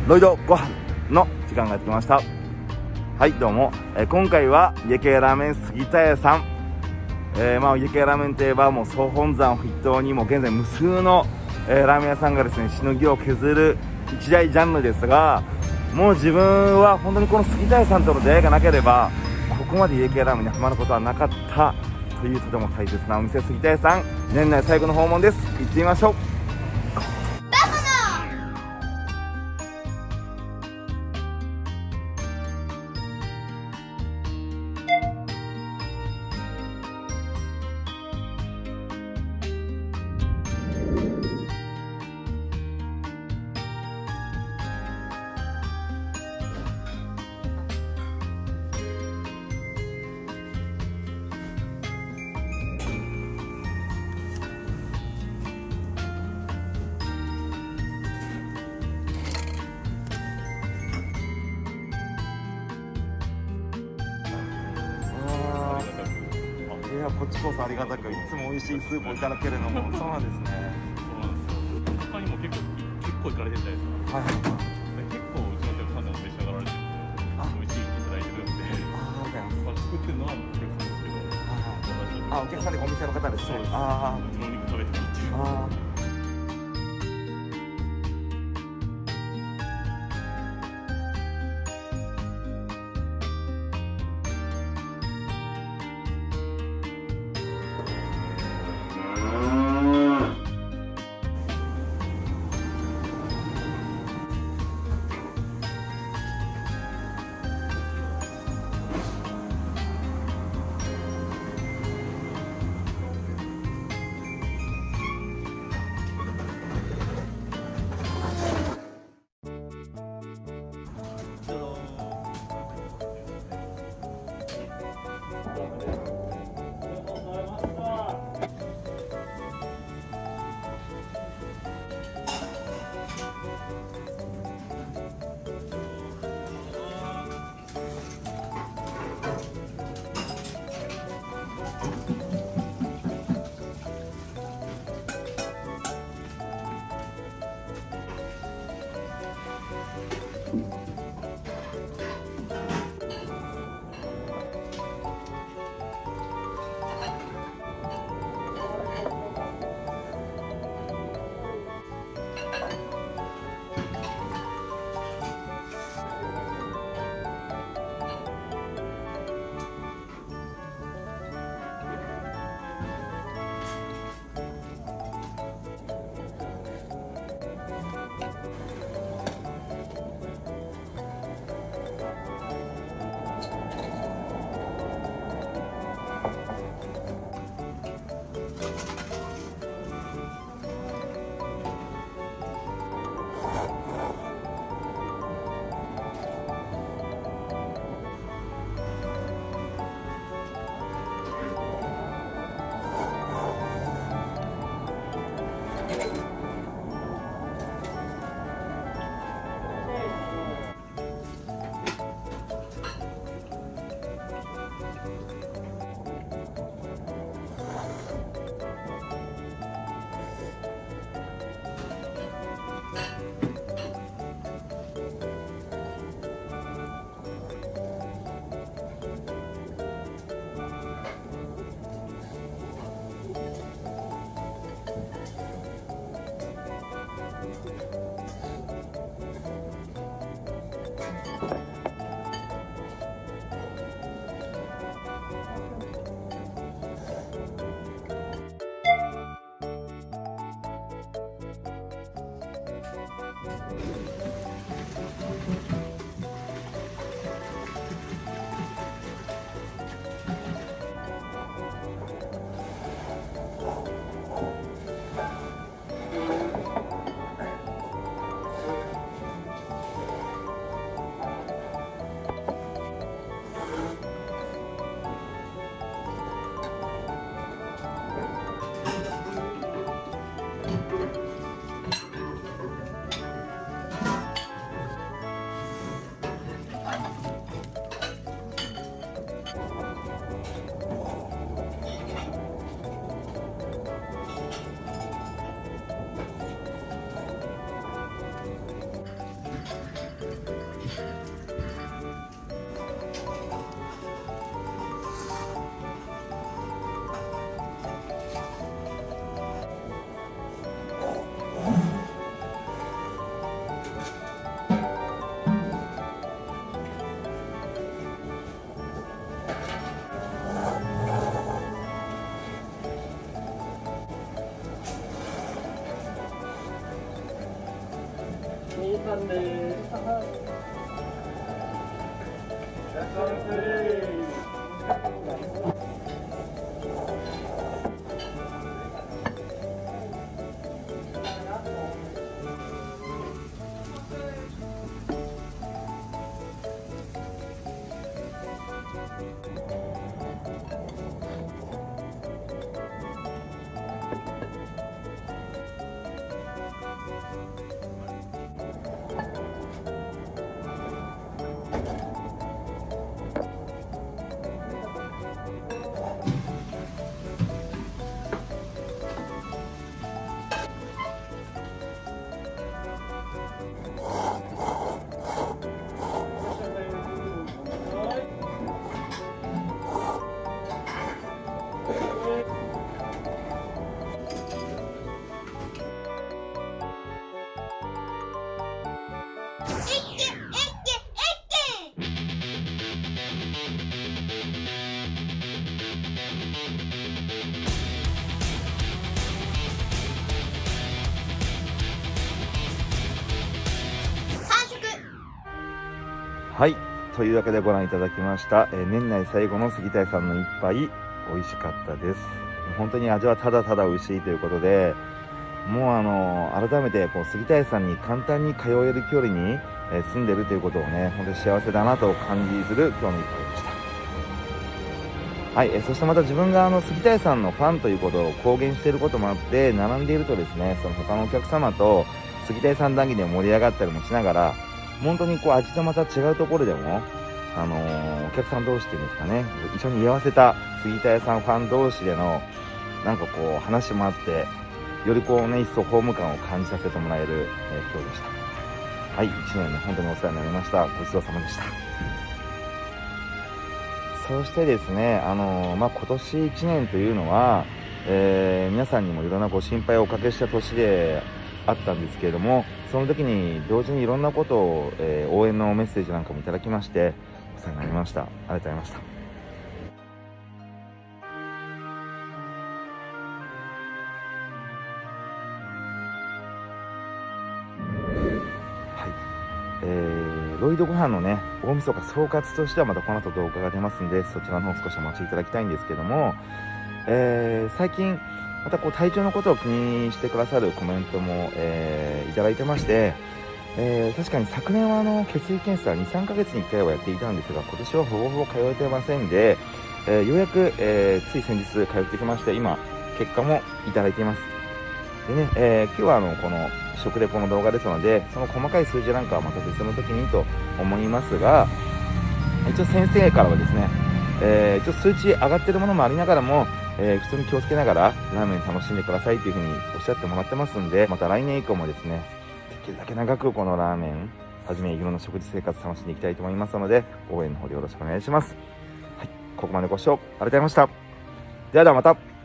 ロイドご飯の時間がやってきました。はいどうも、今回は家系ラーメン杉田屋さん、家系ラーメンといえばもう総本山を筆頭にもう現在無数の、ラーメン屋さんがですねしのぎを削る一大ジャンルですが、もう自分は本当にこの杉田屋さんとの出会いがなければここまで家系ラーメンにハマることはなかったというとても大切なお店、杉田屋さん年内最後の訪問です。行ってみましょう。いやこっちこそありがたくいつも美味しいスープをいただけるのもそうなんですね。 そうなんですよ。他にも結構行かれてるじゃないですか。 はいはいはい。 結構うちのお客さんでも召し上がられてて美味しいっていただいてるんで、作ってるのはお客さんですけど、 お客さんでお店の方ですね。 そうです。うちのお肉食べてもいいっていう。 はい。というわけでご覧いただきました、年内最後の杉田屋さんの一杯、美味しかったです。本当に味はただただ美味しいということで、もう改めてこう杉田屋さんに簡単に通える距離に、住んでるということをね、本当に幸せだなと感じする今日の一杯でした。はい。そしてまた自分が杉田屋さんのファンということを公言していることもあって、並んでいるとですね、その他のお客様と杉田屋さん談義で盛り上がったりもしながら、本当にこう味とまた違うところでも、お客さん同士っていうんですかね、一緒に居合わせた杉田屋さんファン同士でのなんかこう話もあって、よりこうね一層ホーム感を感じさせてもらえる、今日でした。はい、1年ね本当にお世話になりました。ごちそうさまでした。そしてですね、今年1年というのは、皆さんにもいろんなご心配をおかけした年であったんですけれども、その時に同時にいろんなことを、応援のメッセージなんかもいただきましてお世話になりました。ありがとうございました。ロイドご飯のね、大晦日総括としてはまたこの後動画が出ますんで、そちらの方少しお待ちいただきたいんですけども、最近またこう体調のことを気にしてくださるコメントも、いただいてまして、確かに昨年は血液検査2、3ヶ月に1回はやっていたんですが、今年はほぼほぼ通えてませんで、ようやく、つい先日通ってきまして、今結果もいただいています。でね、今日はこの食レポの動画ですので、その細かい数字なんかはまた別の時にと思いますが、一応先生からはですね、一応数値上がってるものもありながらも、普通に気をつけながらラーメン楽しんでくださいというふうにおっしゃってもらってますんで、また来年以降もですね、できるだけ長くこのラーメンはじめいろんな食事生活楽しんでいきたいと思いますので、応援の方でよろしくお願いします。はい、ここまでご視聴ありがとうございました。ではまた。